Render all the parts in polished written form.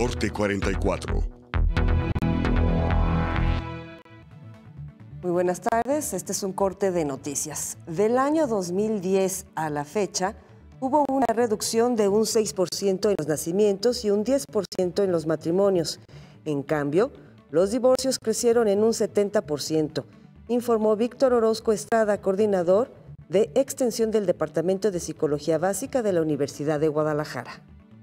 Norte 44. Muy buenas tardes, este es un corte de noticias. Del año 2010 a la fecha, hubo una reducción de un 6% en los nacimientos y un 10% en los matrimonios. En cambio, los divorcios crecieron en un 70%, informó Víctor Orozco Estrada, coordinador de Extensión del Departamento de Psicología Básica de la Universidad de Guadalajara.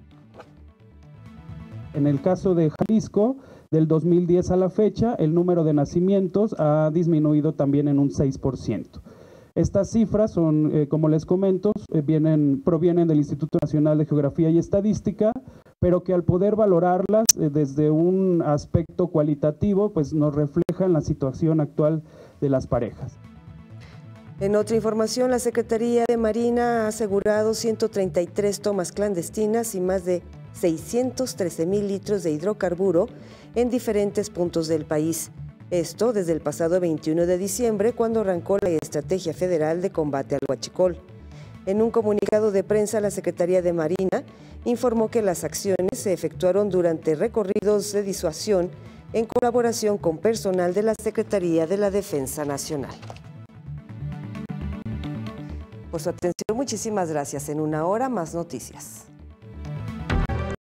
En el caso de Jalisco, del 2010 a la fecha, el número de nacimientos ha disminuido también en un 6%. Estas cifras son, como les comento, provienen del Instituto Nacional de Geografía y Estadística, pero que al poder valorarlas desde un aspecto cualitativo, pues nos reflejan la situación actual de las parejas. En otra información, la Secretaría de Marina ha asegurado 133 tomas clandestinas y más de 613,000 litros de hidrocarburo en diferentes puntos del país. Esto desde el pasado 21 de diciembre, cuando arrancó la Estrategia Federal de Combate al Huachicol. En un comunicado de prensa, la Secretaría de Marina informó que las acciones se efectuaron durante recorridos de disuasión en colaboración con personal de la Secretaría de la Defensa Nacional. Por su atención, muchísimas gracias. En una hora, más noticias.